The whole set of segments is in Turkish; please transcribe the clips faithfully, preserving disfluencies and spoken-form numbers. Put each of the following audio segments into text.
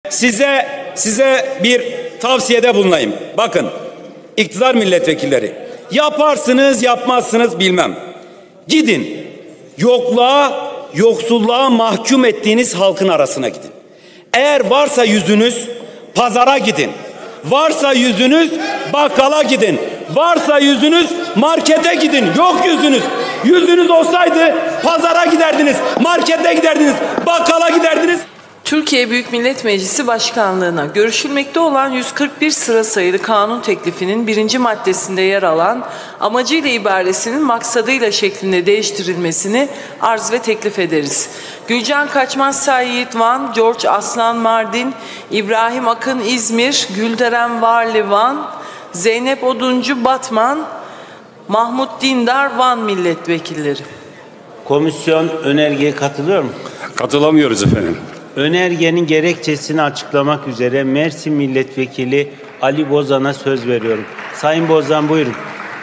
Size size bir tavsiyede bulunayım. Bakın, iktidar milletvekilleri, yaparsınız yapmazsınız bilmem. Gidin, yokluğa, yoksulluğa mahkum ettiğiniz halkın arasına gidin. Eğer varsa yüzünüz, pazara gidin. Varsa yüzünüz, bakkala gidin. Varsa yüzünüz, markete gidin. Yok yüzünüz. Yüzünüz olsaydı pazara giderdiniz, markete giderdiniz, bakkala giderdiniz. Türkiye Büyük Millet Meclisi Başkanlığı'na görüşülmekte olan yüz kırk bir sıra sayılı kanun teklifinin birinci maddesinde yer alan amacıyla ibaresinin maksadıyla şeklinde değiştirilmesini arz ve teklif ederiz. Gülcan Kaçmaz Sayiğit Van, George Aslan Mardin, İbrahim Akın İzmir, Gülderen Varli Van, Zeynep Oduncu Batman, Mahmut Dindar Van milletvekilleri. Komisyon önergeye katılıyor mu? Katılamıyoruz efendim. Önergenin gerekçesini açıklamak üzere Mersin Milletvekili Ali Bozan'a söz veriyorum. Sayın Bozan, buyurun.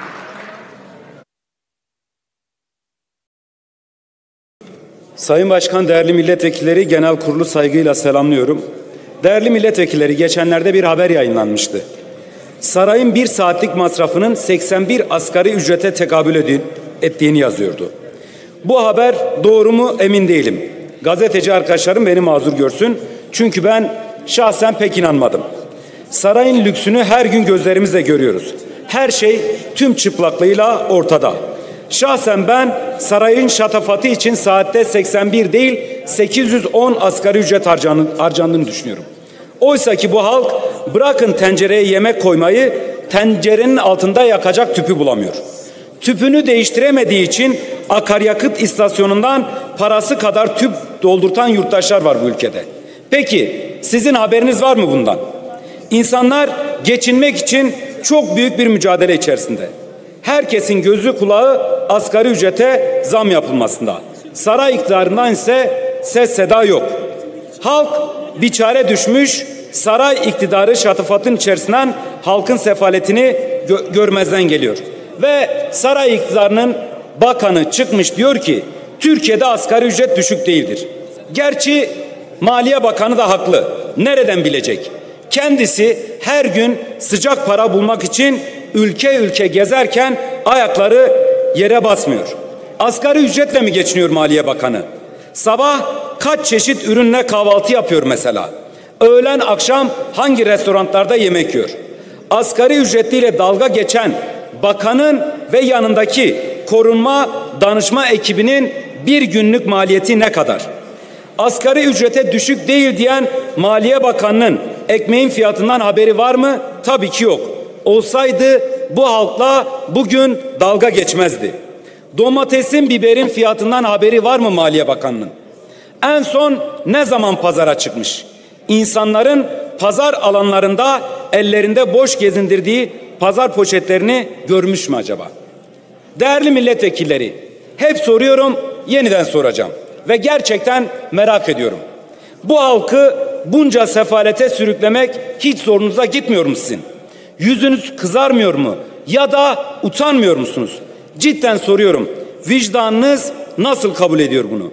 Sayın Başkan, değerli milletvekilleri, genel kurulu saygıyla selamlıyorum. Değerli milletvekilleri, geçenlerde bir haber yayınlanmıştı. Sarayın bir saatlik masrafının seksen bir asgari ücrete tekabül ettiğini yazıyordu. Bu haber doğru mu emin değilim. Gazeteci arkadaşlarım beni mazur görsün. Çünkü ben şahsen pek inanmadım. Sarayın lüksünü her gün gözlerimizle görüyoruz. Her şey tüm çıplaklığıyla ortada. Şahsen ben sarayın şatafatı için saatte seksen bir değil sekiz yüz on asgari ücret harcandığını düşünüyorum. Oysa ki bu halk bırakın tencereye yemek koymayı, tencerenin altında yakacak tüpü bulamıyor. Tüpünü değiştiremediği için akaryakıt istasyonundan parası kadar tüp doldurtan yurttaşlar var bu ülkede. Peki sizin haberiniz var mı bundan? İnsanlar geçinmek için çok büyük bir mücadele içerisinde. Herkesin gözü kulağı asgari ücrete zam yapılmasında. Saray iktidarından ise ses seda yok. Halk biçare düşmüş, saray iktidarı şatafatın içerisinden halkın sefaletini gö- görmezden geliyor. Ve saray iktidarının bakanı çıkmış diyor ki Türkiye'de asgari ücret düşük değildir. Gerçi Maliye Bakanı da haklı. Nereden bilecek? Kendisi her gün sıcak para bulmak için ülke ülke gezerken ayakları yere basmıyor. Asgari ücretle mi geçiniyor Maliye Bakanı? Sabah kaç çeşit ürünle kahvaltı yapıyor mesela? Öğlen akşam hangi restoranlarda yemek yiyor? Asgari ücretliyle dalga geçen bakanın ve yanındaki korunma danışma ekibinin bir günlük maliyeti ne kadar? Asgari ücrete düşük değil diyen Maliye Bakanı'nın ekmeğin fiyatından haberi var mı? Tabii ki yok. Olsaydı bu halkla bugün dalga geçmezdi. Domatesin, biberin fiyatından haberi var mı Maliye Bakanı'nın? En son ne zaman pazara çıkmış? İnsanların pazar alanlarında ellerinde boş gezindirdiği pazar poşetlerini görmüş mü acaba? Değerli milletvekilleri, hep soruyorum, yeniden soracağım ve gerçekten merak ediyorum. Bu halkı bunca sefalete sürüklemek hiç zorunuza gitmiyor mu sizin? Yüzünüz kızarmıyor mu? Ya da utanmıyor musunuz? Cidden soruyorum. Vicdanınız nasıl kabul ediyor bunu?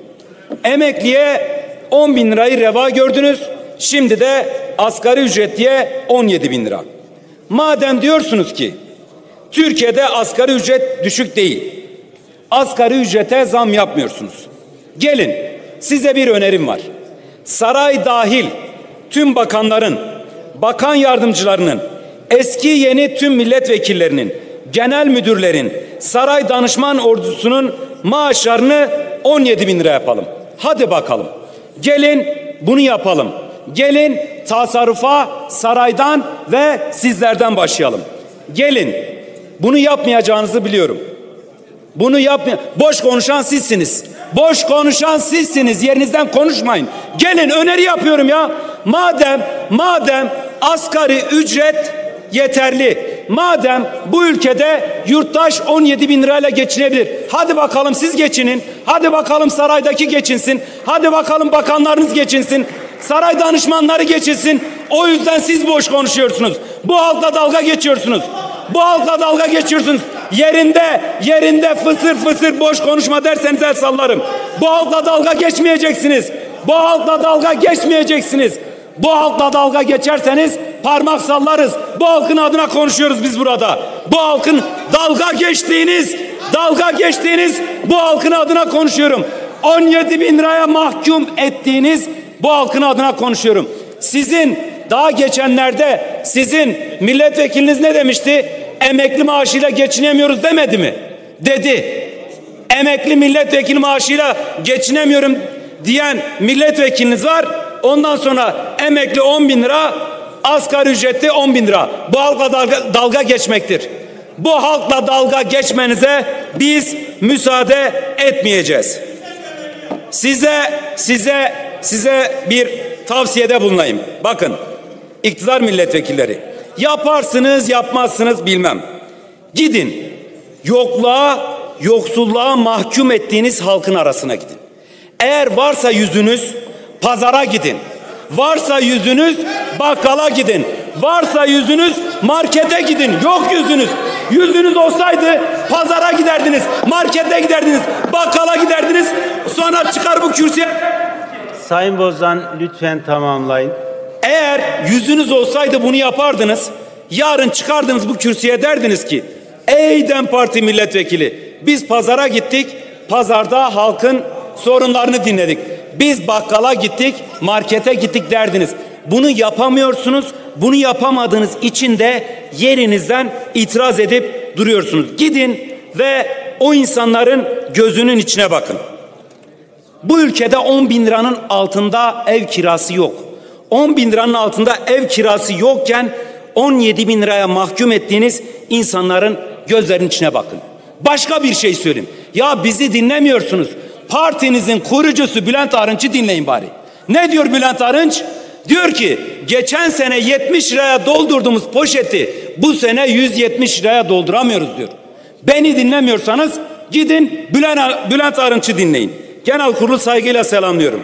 Emekliye on bin lirayı reva gördünüz. Şimdi de asgari ücretliye on yedi bin lira. Madem diyorsunuz ki Türkiye'de asgari ücret düşük değil, asgari ücrete zam yapmıyorsunuz. Gelin, size bir önerim var. Saray dahil tüm bakanların, bakan yardımcılarının, eski yeni tüm milletvekillerinin, genel müdürlerin, saray danışman ordusunun maaşlarını on yedi bin lira yapalım. Hadi bakalım. Gelin bunu yapalım. Gelin tasarrufa saraydan ve sizlerden başlayalım. Gelin. Bunu yapmayacağınızı biliyorum. Bunu yapmay. Boş konuşan sizsiniz. Boş konuşan sizsiniz. Yerinizden konuşmayın. Gelin, öneri yapıyorum ya. Madem madem asgari ücret yeterli. Madem bu ülkede yurttaş on yedi bin lirayla geçinebilir. Hadi bakalım siz geçinin. Hadi bakalım saraydaki geçinsin. Hadi bakalım bakanlarınız geçinsin. Saray danışmanları geçinsin. O yüzden siz boş konuşuyorsunuz. Bu halkla dalga geçiyorsunuz. Bu halkla dalga geçiyorsunuz. Yerinde, yerinde fısır fısır boş konuşma derseniz el sallarım. Bu halkla dalga geçmeyeceksiniz. Bu halkla dalga geçmeyeceksiniz. Bu halkla dalga geçerseniz parmak sallarız. Bu halkın adına konuşuyoruz biz burada. Bu halkın dalga geçtiğiniz, dalga geçtiğiniz bu halkın adına konuşuyorum. on yedi bin liraya mahkum ettiğiniz bu halkın adına konuşuyorum. Sizin daha geçenlerde sizin milletvekiliniz ne demişti? Emekli maaşıyla geçinemiyoruz demedi mi? Dedi. Emekli milletvekili maaşıyla geçinemiyorum diyen milletvekiliniz var. Ondan sonra emekli on bin lira, asgari ücretli on bin lira. Bu halkla dalga, dalga geçmektir. Bu halkla dalga geçmenize biz müsaade etmeyeceğiz. Size size size bir tavsiyede bulunayım. Bakın, iktidar milletvekilleri, yaparsınız yapmazsınız bilmem. Gidin yokluğa, yoksulluğa mahkum ettiğiniz halkın arasına gidin. Eğer varsa yüzünüz pazara gidin. Varsa yüzünüz bakkala gidin. Varsa yüzünüz markete gidin. Yok yüzünüz. Yüzünüz olsaydı pazara giderdiniz, markete giderdiniz, bakkala giderdiniz. Sonra çıkar bu kürsüye. Sayın Bozan lütfen tamamlayın. Eğer yüzünüz olsaydı bunu yapardınız. Yarın çıkardınız bu kürsüye, derdiniz ki ey DEM Parti milletvekili, biz pazara gittik, pazarda halkın sorunlarını dinledik. Biz bakkala gittik, markete gittik derdiniz. Bunu yapamıyorsunuz. Bunu yapamadığınız için de yerinizden itiraz edip duruyorsunuz. Gidin ve o insanların gözünün içine bakın. Bu ülkede on bin liranın altında ev kirası yok. on bin liranın altında ev kirası yokken on yedi bin liraya mahkum ettiğiniz insanların gözlerinin içine bakın. Başka bir şey söyleyeyim. Ya bizi dinlemiyorsunuz. Partinizin kurucusu Bülent Arınç'ı dinleyin bari. Ne diyor Bülent Arınç? Diyor ki geçen sene yetmiş liraya doldurduğumuz poşeti bu sene yüz yetmiş liraya dolduramıyoruz diyor. Beni dinlemiyorsanız gidin Bülent, Bülent Arınç'ı dinleyin. Genel kurulu saygıyla selamlıyorum.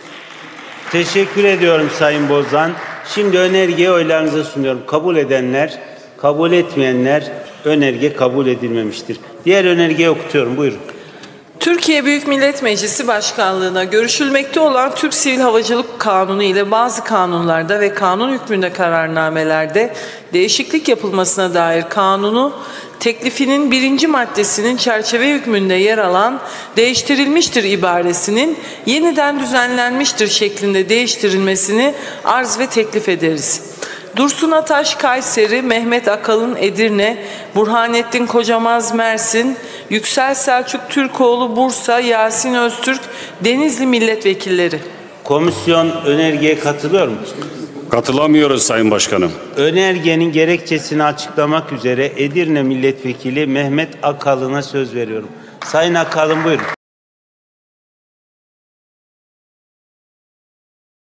Teşekkür ediyorum Sayın Bozan. Şimdi önergeyi oylarınıza sunuyorum. Kabul edenler, kabul etmeyenler önerge kabul edilmemiştir. Diğer önergeyi okutuyorum. Buyurun. Türkiye Büyük Millet Meclisi Başkanlığı'na görüşülmekte olan Türk Sivil Havacılık Kanunu ile bazı kanunlarda ve kanun hükmünde kararnamelerde değişiklik yapılmasına dair kanunu teklifinin birinci maddesinin çerçeve hükmünde yer alan değiştirilmiştir ibaresinin yeniden düzenlenmiştir şeklinde değiştirilmesini arz ve teklif ederiz. Dursun Ataş Kayseri, Mehmet Akalın Edirne, Burhanettin Kocamaz Mersin, Yüksel Selçuk Türkoğlu Bursa, Yasin Öztürk Denizli milletvekilleri. Komisyon önergeye katılıyor mu? Katılamıyoruz Sayın Başkanım. Önergenin gerekçesini açıklamak üzere Edirne milletvekili Mehmet Akalın'a söz veriyorum. Sayın Akalın buyurun.